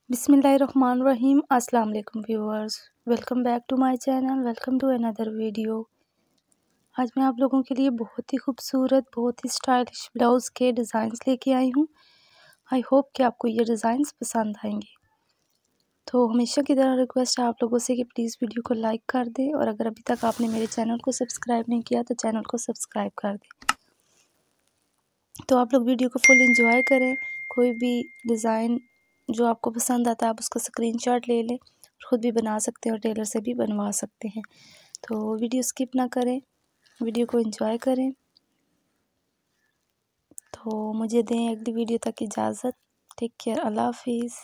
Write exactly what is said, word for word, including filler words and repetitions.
बिस्मिल्लाहिर्रहमानिर्रहीम। अस्सलाम वालेकुम viewers, welcome back to my channel, welcome to another video. आज मैं आप लोगों के लिए बहुत ही खूबसूरत, बहुत ही स्टाइलिश ब्लाउज़ के डिज़ाइंस लेके आई हूँ। आई होप कि आपको ये डिज़ाइंस पसंद आएंगे। तो हमेशा की तरह रिक्वेस्ट है आप लोगों से कि प्लीज़ वीडियो को लाइक कर दें, और अगर अभी तक आपने मेरे चैनल को सब्सक्राइब नहीं किया तो चैनल को सब्सक्राइब कर दें। तो आप लोग वीडियो को फुल एंजॉय करें। कोई भी डिज़ाइन जो आपको पसंद आता है आप उसका स्क्रीनशॉट ले लें, खुद भी बना सकते हैं और टेलर से भी बनवा सकते हैं। तो वीडियो स्किप ना करें, वीडियो को एंजॉय करें। तो मुझे दें अगली वीडियो तक इजाज़त। टेक केयर, अल्लाह हाफिज़।